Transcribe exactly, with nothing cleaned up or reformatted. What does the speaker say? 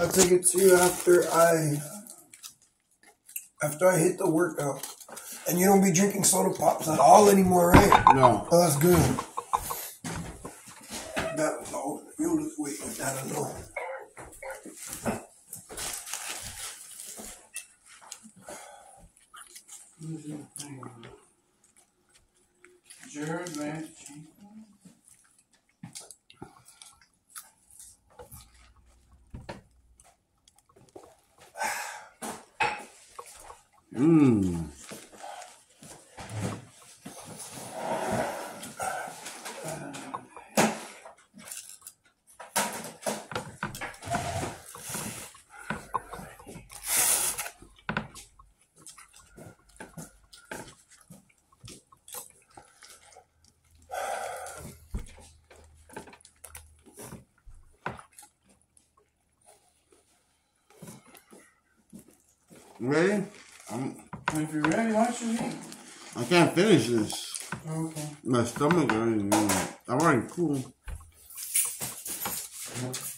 I'll take it to you after I after I hit the workout. And you don't be drinking soda pops at all anymore, right? No. Oh, that's good. That was all. You lose weight with that, I know. Jared, man. Mmm. Ready? I'm, If you're ready, why don't you eat? I can't finish this. Okay. My stomach already. I'm already cool. Yep.